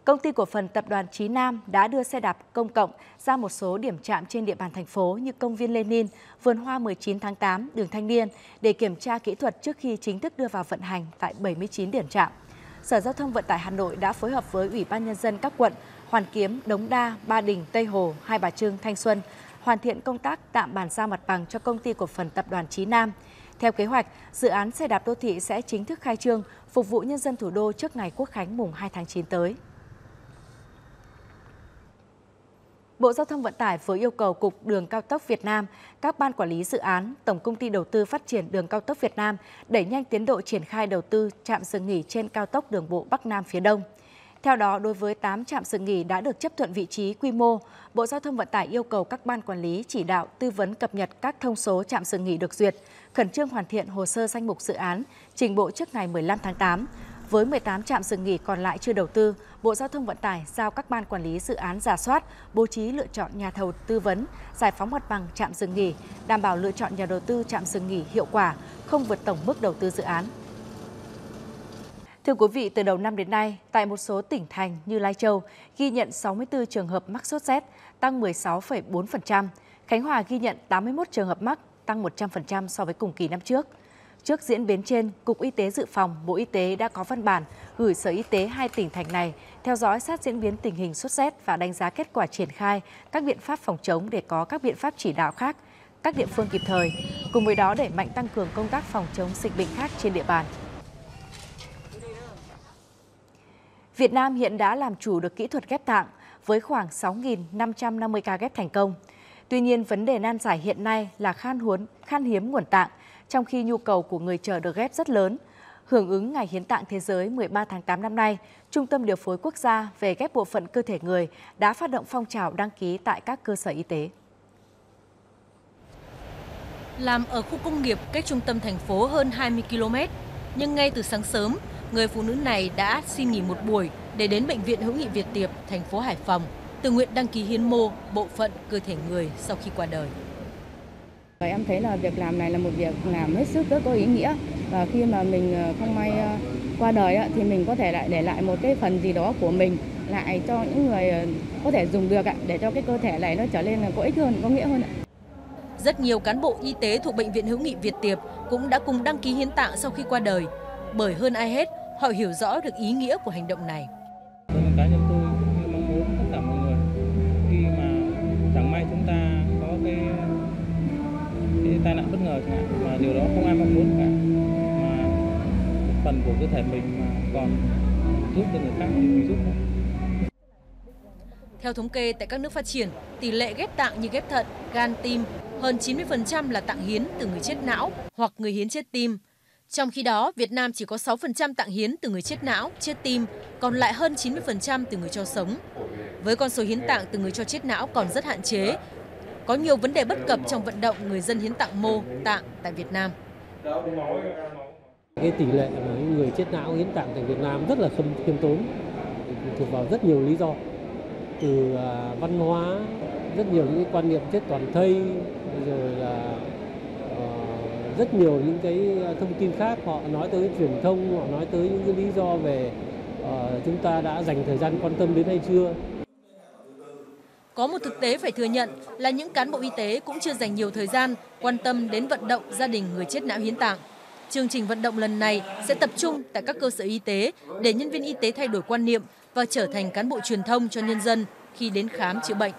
Công ty cổ phần Tập đoàn Chí Nam đã đưa xe đạp công cộng ra một số điểm trạm trên địa bàn thành phố như công viên Lenin, vườn hoa 19 tháng 8, đường Thanh Niên để kiểm tra kỹ thuật trước khi chính thức đưa vào vận hành tại 79 điểm trạm. Sở Giao thông Vận tải Hà Nội đã phối hợp với Ủy ban Nhân dân các quận Hoàn Kiếm, Đống Đa, Ba Đình, Tây Hồ, Hai Bà Trưng, Thanh Xuân hoàn thiện công tác tạm bàn giao mặt bằng cho Công ty cổ phần Tập đoàn Chí Nam. Theo kế hoạch, dự án xe đạp đô thị sẽ chính thức khai trương, phục vụ nhân dân thủ đô trước ngày Quốc khánh mùng 2 tháng 9 tới. Bộ Giao thông Vận tải vừa yêu cầu Cục Đường cao tốc Việt Nam, các ban quản lý dự án, Tổng công ty Đầu tư Phát triển Đường cao tốc Việt Nam đẩy nhanh tiến độ triển khai đầu tư trạm dừng nghỉ trên cao tốc đường bộ Bắc Nam phía Đông. Theo đó, đối với 8 trạm dừng nghỉ đã được chấp thuận vị trí quy mô, Bộ Giao thông Vận tải yêu cầu các ban quản lý chỉ đạo tư vấn cập nhật các thông số trạm dừng nghỉ được duyệt, khẩn trương hoàn thiện hồ sơ danh mục dự án, trình Bộ trước ngày 15 tháng 8. Với 18 trạm dừng nghỉ còn lại chưa đầu tư, Bộ Giao thông Vận tải giao các ban quản lý dự án rà soát, bố trí lựa chọn nhà thầu tư vấn, giải phóng mặt bằng trạm dừng nghỉ, đảm bảo lựa chọn nhà đầu tư trạm dừng nghỉ hiệu quả, không vượt tổng mức đầu tư dự án. Thưa quý vị, từ đầu năm đến nay, tại một số tỉnh thành như Lai Châu ghi nhận 64 trường hợp mắc sốt rét, tăng 16,4%. Khánh Hòa ghi nhận 81 trường hợp mắc, tăng 100% so với cùng kỳ năm trước. Trước diễn biến trên, Cục Y tế Dự phòng, Bộ Y tế đã có văn bản gửi Sở Y tế hai tỉnh thành này theo dõi sát diễn biến tình hình sốt rét và đánh giá kết quả triển khai các biện pháp phòng chống để có các biện pháp chỉ đạo khác, các địa phương kịp thời. Cùng với đó đẩy mạnh tăng cường công tác phòng chống dịch bệnh khác trên địa bàn. Việt Nam hiện đã làm chủ được kỹ thuật ghép tạng với khoảng 6.550 ca ghép thành công. Tuy nhiên, vấn đề nan giải hiện nay là khan hiếm nguồn tạng, trong khi nhu cầu của người chờ được ghép rất lớn. Hưởng ứng Ngày Hiến tạng Thế giới 13 tháng 8 năm nay, Trung tâm Điều phối Quốc gia về ghép bộ phận cơ thể người đã phát động phong trào đăng ký tại các cơ sở y tế. Làm ở khu công nghiệp cách trung tâm thành phố hơn 20 km, nhưng ngay từ sáng sớm, người phụ nữ này đã xin nghỉ một buổi để đến Bệnh viện Hữu nghị Việt Tiệp, thành phố Hải Phòng, tự nguyện đăng ký hiến mô bộ phận cơ thể người sau khi qua đời. Em thấy là việc làm này là một việc làm hết sức rất có ý nghĩa, và khi mà mình không may qua đời thì mình có thể lại để lại một cái phần gì đó của mình lại cho những người có thể dùng được để cho cái cơ thể này nó trở nên là có ích hơn, có nghĩa hơn. Rất nhiều cán bộ y tế thuộc Bệnh viện Hữu nghị Việt Tiệp cũng đã cùng đăng ký hiến tạng sau khi qua đời, bởi hơn ai hết họ hiểu rõ được ý nghĩa của hành động này. Cá nhân tôi mong muốn tất cả mọi người khi mà chẳng may chúng ta có cái tai nạn bất ngờ chẳng hạn, mà điều đó không ai mong muốn cả, mà một phần của cơ thể mình mà còn giúp cho người khác thì mình giúp thôi. Theo thống kê tại các nước phát triển, tỷ lệ ghép tạng như ghép thận, gan, tim hơn 90% là tạng hiến từ người chết não hoặc người hiến chết tim. Trong khi đó, Việt Nam chỉ có 6% tạng hiến từ người chết não, chết tim, còn lại hơn 90% từ người cho sống. Với con số hiến tạng từ người cho chết não còn rất hạn chế, có nhiều vấn đề bất cập trong vận động người dân hiến tạng mô, tạng tại Việt Nam. Cái tỷ lệ người chết não hiến tạng tại Việt Nam rất là khiêm tốn, thuộc vào rất nhiều lý do, từ văn hóa, rất nhiều những quan niệm chết toàn thây, rồi là rất nhiều những cái thông tin khác. Họ nói tới truyền thông, họ nói tới những cái lý do về chúng ta đã dành thời gian quan tâm đến hay chưa. Có một thực tế phải thừa nhận là những cán bộ y tế cũng chưa dành nhiều thời gian quan tâm đến vận động gia đình người chết não hiến tạng. Chương trình vận động lần này sẽ tập trung tại các cơ sở y tế để nhân viên y tế thay đổi quan niệm và trở thành cán bộ truyền thông cho nhân dân khi đến khám chữa bệnh.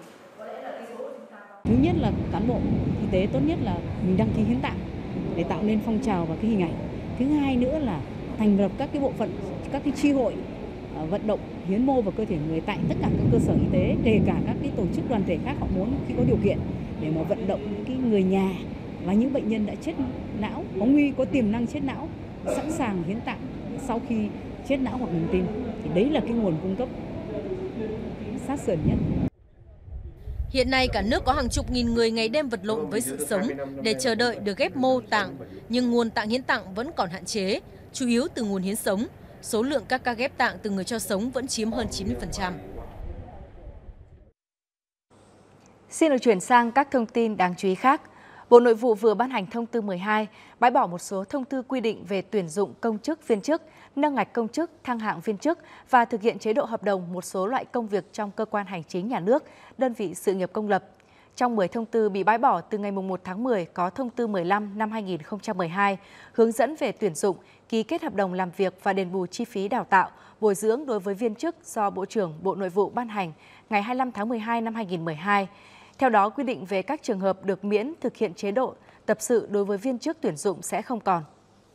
Thứ nhất là cán bộ y tế tốt nhất là mình đăng ký hiến tạng để tạo nên phong trào và cái hình ảnh. Thứ hai nữa là thành lập các cái bộ phận, các cái chi hội vận động hiến mô và cơ thể người tại tất cả các cơ sở y tế, kể cả các cái tổ chức đoàn thể khác họ muốn khi có điều kiện để mà vận động những cái người nhà và những bệnh nhân đã chết não, có tiềm năng chết não, sẵn sàng hiến tạng sau khi chết não hoặc ngừng tim. Thì đấy là cái nguồn cung cấp sát sườn nhất. Hiện nay cả nước có hàng chục nghìn người ngày đêm vật lộn với sự sống để chờ đợi được ghép mô tạng, nhưng nguồn tạng hiến tặng vẫn còn hạn chế, chủ yếu từ nguồn hiến sống. Số lượng các ca ghép tạng từ người cho sống vẫn chiếm hơn 90%. Xin được chuyển sang các thông tin đáng chú ý khác. Bộ Nội vụ vừa ban hành thông tư 12, bãi bỏ một số thông tư quy định về tuyển dụng công chức viên chức, nâng ngạch công chức, thăng hạng viên chức và thực hiện chế độ hợp đồng một số loại công việc trong cơ quan hành chính nhà nước, đơn vị sự nghiệp công lập. Trong 10 thông tư bị bãi bỏ từ ngày 1 tháng 10 có thông tư 15 năm 2012 hướng dẫn về tuyển dụng, ký kết hợp đồng làm việc và đền bù chi phí đào tạo, bồi dưỡng đối với viên chức do Bộ trưởng Bộ Nội vụ ban hành ngày 25 tháng 12 năm 2012. Theo đó, quy định về các trường hợp được miễn thực hiện chế độ tập sự đối với viên chức tuyển dụng sẽ không còn.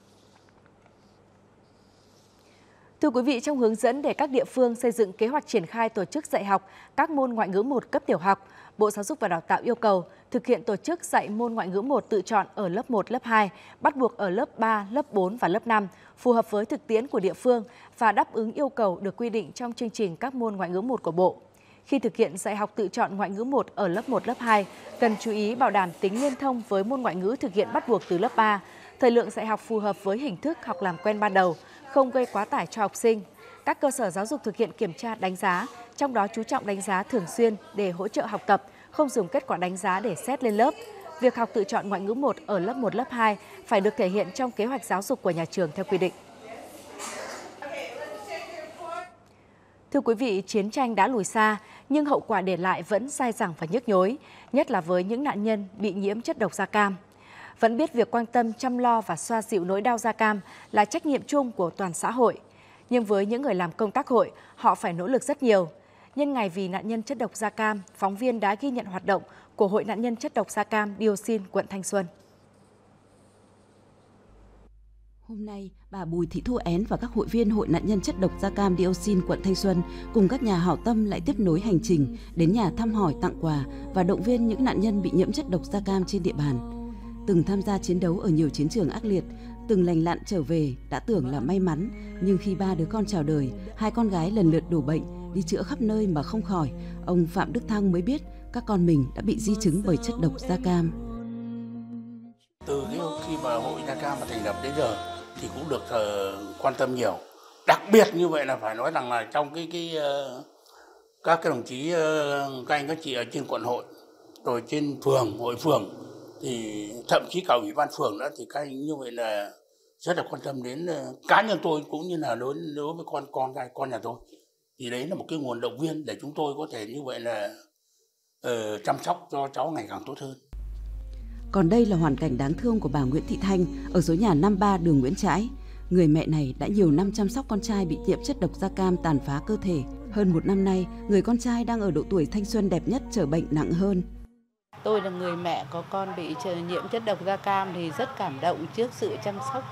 Thưa quý vị, trong hướng dẫn để các địa phương xây dựng kế hoạch triển khai tổ chức dạy học các môn ngoại ngữ 1 cấp tiểu học, Bộ Giáo dục và Đào tạo yêu cầu thực hiện tổ chức dạy môn ngoại ngữ 1 tự chọn ở lớp 1, lớp 2, bắt buộc ở lớp 3, lớp 4 và lớp 5, phù hợp với thực tiễn của địa phương và đáp ứng yêu cầu được quy định trong chương trình các môn ngoại ngữ 1 của Bộ. Khi thực hiện dạy học tự chọn ngoại ngữ 1 ở lớp 1, lớp 2, cần chú ý bảo đảm tính liên thông với môn ngoại ngữ thực hiện bắt buộc từ lớp 3, thời lượng dạy học phù hợp với hình thức học làm quen ban đầu, không gây quá tải cho học sinh. Các cơ sở giáo dục thực hiện kiểm tra đánh giá, trong đó chú trọng đánh giá thường xuyên để hỗ trợ học tập, không dùng kết quả đánh giá để xét lên lớp. Việc học tự chọn ngoại ngữ 1 ở lớp 1, lớp 2 phải được thể hiện trong kế hoạch giáo dục của nhà trường theo quy định. Thưa quý vị, chiến tranh đã lùi xa, nhưng hậu quả để lại vẫn dai dẳng và nhức nhối, nhất là với những nạn nhân bị nhiễm chất độc da cam. Vẫn biết việc quan tâm, chăm lo và xoa dịu nỗi đau da cam là trách nhiệm chung của toàn xã hội. Nhưng với những người làm công tác hội, họ phải nỗ lực rất nhiều. Nhân ngày vì nạn nhân chất độc da cam, phóng viên đã ghi nhận hoạt động của Hội nạn nhân chất độc da cam dioxin quận Thanh Xuân. Hôm nay, bà Bùi Thị Thu Én và các hội viên Hội nạn nhân chất độc da cam dioxin quận Thanh Xuân cùng các nhà hảo tâm lại tiếp nối hành trình đến nhà thăm hỏi, tặng quà và động viên những nạn nhân bị nhiễm chất độc da cam trên địa bàn. Từng tham gia chiến đấu ở nhiều chiến trường ác liệt, từng lành lặn trở về đã tưởng là may mắn, nhưng khi 3 đứa con chào đời, 2 con gái lần lượt đổ bệnh, đi chữa khắp nơi mà không khỏi, ông Phạm Đức Thăng mới biết các con mình đã bị di chứng bởi chất độc da cam. Từ khi mà Hội da cam mà thành lập đến giờ thì cũng được quan tâm nhiều. Đặc biệt như vậy là phải nói rằng là trong các cái đồng chí, các anh các chị ở trên quận hội, rồi trên phường, hội phường, thì thậm chí cả ủy ban phường nữa, thì các anh như vậy là rất là quan tâm đến cá nhân tôi cũng như là đối với con nhà tôi. Thì đấy là một cái nguồn động viên để chúng tôi có thể như vậy là chăm sóc cho cháu ngày càng tốt hơn. Còn đây là hoàn cảnh đáng thương của bà Nguyễn Thị Thanh ở số nhà 53 đường Nguyễn Trãi. Người mẹ này đã nhiều năm chăm sóc con trai bị nhiễm chất độc da cam tàn phá cơ thể. Hơn 1 năm nay, người con trai đang ở độ tuổi thanh xuân đẹp nhất trở bệnh nặng hơn. Tôi là người mẹ có con bị nhiễm chất độc da cam thì rất cảm động trước sự chăm sóc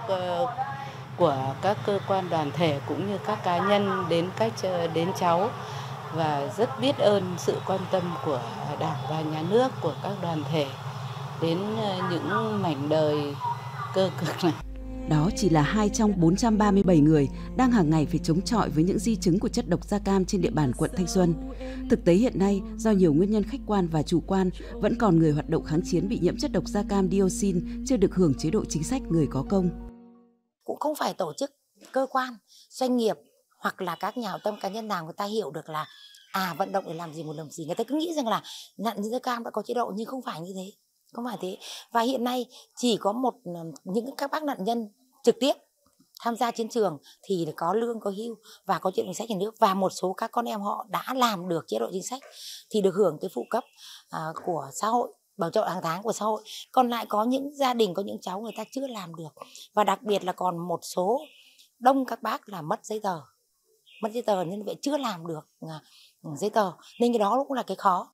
của các cơ quan đoàn thể cũng như các cá nhân đến cháu, và rất biết ơn sự quan tâm của Đảng và Nhà nước, của các đoàn thể đến những mảnh đời cơ cực này. Đó chỉ là 2 trong 437 người đang hàng ngày phải chống chọi với những di chứng của chất độc da cam trên địa bàn quận Thanh Xuân. Thực tế hiện nay, do nhiều nguyên nhân khách quan và chủ quan, vẫn còn người hoạt động kháng chiến bị nhiễm chất độc da cam dioxin chưa được hưởng chế độ chính sách người có công. Cũng không phải tổ chức, cơ quan, doanh nghiệp hoặc là các nhà hảo tâm cá nhân nào người ta hiểu được là vận động để làm gì một làm gì. Người ta cứ nghĩ rằng là nạn nhân da cam đã có chế độ, nhưng không phải như thế. Không phải thế. Và hiện nay chỉ có những các bác nạn nhân trực tiếp tham gia chiến trường thì có lương, có hưu và có chế độ chính sách nhà nước, và một số các con em họ đã làm được chế độ chính sách thì được hưởng cái phụ cấp của xã hội, bảo trợ hàng tháng của xã hội. Còn lại có những gia đình, có những cháu người ta chưa làm được, và đặc biệt là còn một số đông các bác là mất giấy tờ nên vậy chưa làm được giấy tờ, nên cái đó cũng là cái khó.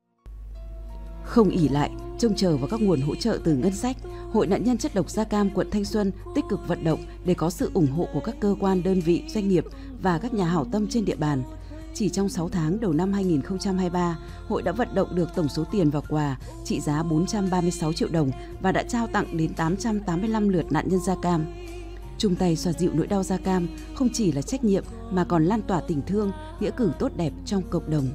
Không ỷ lại, trông chờ vào các nguồn hỗ trợ từ ngân sách, Hội nạn nhân chất độc da cam quận Thanh Xuân tích cực vận động để có sự ủng hộ của các cơ quan, đơn vị, doanh nghiệp và các nhà hảo tâm trên địa bàn. Chỉ trong 6 tháng đầu năm 2023, hội đã vận động được tổng số tiền và quà trị giá 436 triệu đồng và đã trao tặng đến 885 lượt nạn nhân da cam. Chung tay xoa dịu nỗi đau da cam không chỉ là trách nhiệm mà còn lan tỏa tình thương, nghĩa cử tốt đẹp trong cộng đồng.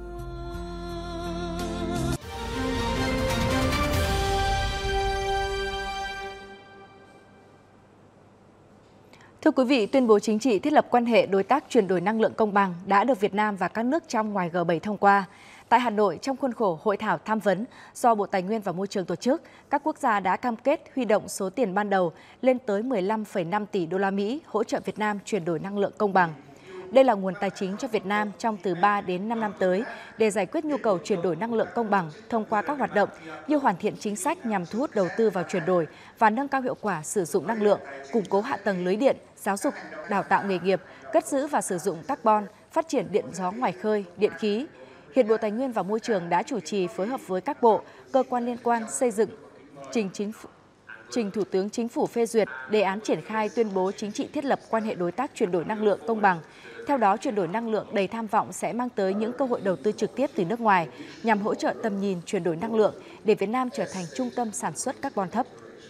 Thưa quý vị, tuyên bố chính trị thiết lập quan hệ đối tác chuyển đổi năng lượng công bằng đã được Việt Nam và các nước trong ngoài G7 thông qua. Tại Hà Nội, trong khuôn khổ hội thảo tham vấn do Bộ Tài nguyên và Môi trường tổ chức, các quốc gia đã cam kết huy động số tiền ban đầu lên tới 15,5 tỷ đô la Mỹ hỗ trợ Việt Nam chuyển đổi năng lượng công bằng. Đây là nguồn tài chính cho Việt Nam trong từ 3 đến 5 năm tới để giải quyết nhu cầu chuyển đổi năng lượng công bằng thông qua các hoạt động như hoàn thiện chính sách nhằm thu hút đầu tư vào chuyển đổi và nâng cao hiệu quả sử dụng năng lượng, củng cố hạ tầng lưới điện, giáo dục, đào tạo nghề nghiệp, cất giữ và sử dụng carbon, phát triển điện gió ngoài khơi, điện khí. Hiện Bộ Tài nguyên và Môi trường đã chủ trì phối hợp với các bộ, cơ quan liên quan xây dựng, trình Thủ tướng Chính phủ phê duyệt đề án triển khai tuyên bố chính trị thiết lập quan hệ đối tác chuyển đổi năng lượng công bằng. Theo đó, chuyển đổi năng lượng đầy tham vọng sẽ mang tới những cơ hội đầu tư trực tiếp từ nước ngoài nhằm hỗ trợ tầm nhìn chuyển đổi năng lượng để Việt Nam trở thành trung tâm sản xuất carbon thấp.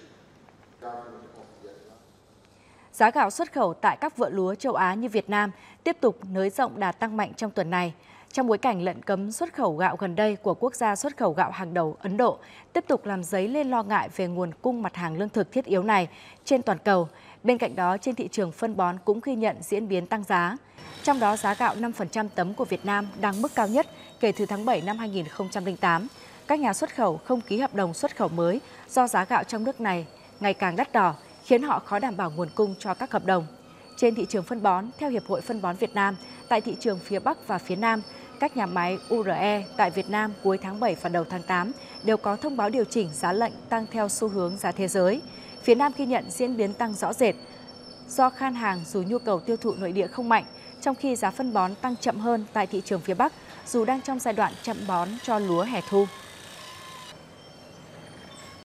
Giá gạo xuất khẩu tại các vựa lúa châu Á như Việt Nam tiếp tục nới rộng đà tăng mạnh trong tuần này. Trong bối cảnh lệnh cấm xuất khẩu gạo gần đây của quốc gia xuất khẩu gạo hàng đầu Ấn Độ tiếp tục làm dấy lên lo ngại về nguồn cung mặt hàng lương thực thiết yếu này trên toàn cầu. Bên cạnh đó, trên thị trường phân bón cũng ghi nhận diễn biến tăng giá. Trong đó, giá gạo 5% tấm của Việt Nam đang mức cao nhất kể từ tháng 7 năm 2008. Các nhà xuất khẩu không ký hợp đồng xuất khẩu mới do giá gạo trong nước này ngày càng đắt đỏ, khiến họ khó đảm bảo nguồn cung cho các hợp đồng. Trên thị trường phân bón, theo Hiệp hội Phân bón Việt Nam, tại thị trường phía Bắc và phía Nam, các nhà máy URE tại Việt Nam cuối tháng 7 và đầu tháng 8 đều có thông báo điều chỉnh giá lệnh tăng theo xu hướng giá thế giới. Phía Nam ghi nhận diễn biến tăng rõ rệt do khan hàng dù nhu cầu tiêu thụ nội địa không mạnh, trong khi giá phân bón tăng chậm hơn tại thị trường phía Bắc dù đang trong giai đoạn chậm bón cho lúa hè thu.